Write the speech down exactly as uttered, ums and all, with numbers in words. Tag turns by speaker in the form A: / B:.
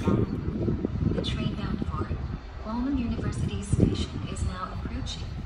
A: The train bound for Kwangwoon University station is now approaching.